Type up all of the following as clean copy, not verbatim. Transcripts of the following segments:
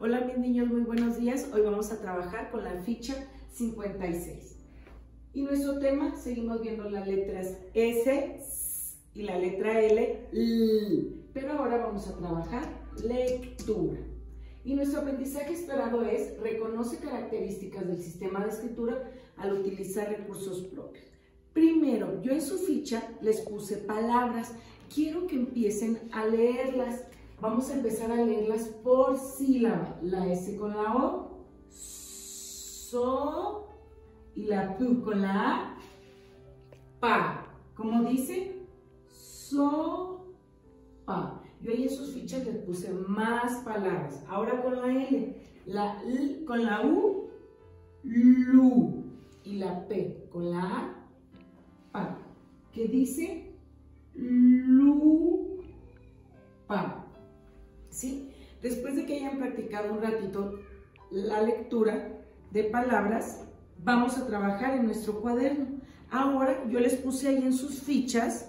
Hola mis niños, muy buenos días. Hoy vamos a trabajar con la ficha 56. Y nuestro tema, seguimos viendo las letras S y la letra L, pero ahora vamos a trabajar lectura. Y nuestro aprendizaje esperado es: reconoce características del sistema de escritura al utilizar recursos propios. Primero, yo en su ficha les puse palabras. Quiero que empiecen a leerlas. Vamos a empezar a leerlas por sílaba. La S con la O, so, y la P con la A, pa. ¿Cómo dice? Sopa. Yo ahí en sus fichas les puse más palabras. Ahora con la L, la L con la U, lu, y la P con la A, pa. ¿Qué dice? Lupa. ¿Sí? Después de que hayan practicado un ratito la lectura de palabras, vamos a trabajar en nuestro cuaderno. Ahora yo les puse ahí en sus fichas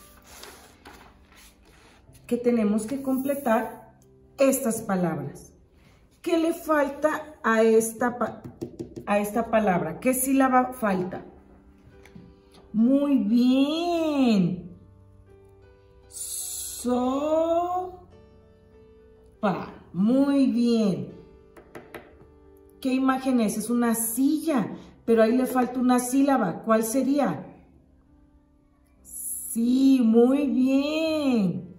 que tenemos que completar estas palabras. ¿Qué le falta a esta palabra? ¿Qué sílaba falta? Muy bien. Sopa. Muy bien. ¿Qué imagen es? Es una silla, pero ahí le falta una sílaba. ¿Cuál sería? Sí, muy bien.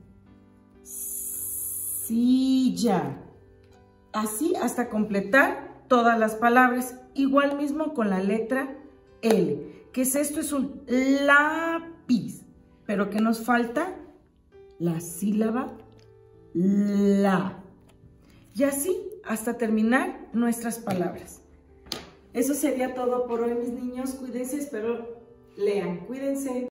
Silla. Así hasta completar todas las palabras. Igual mismo con la letra L. ¿Qué es esto? Es un lápiz. Pero ¿qué nos falta? La sílaba la. Y así hasta terminar nuestras palabras. Eso sería todo por hoy, mis niños. Cuídense, espero lean. Cuídense.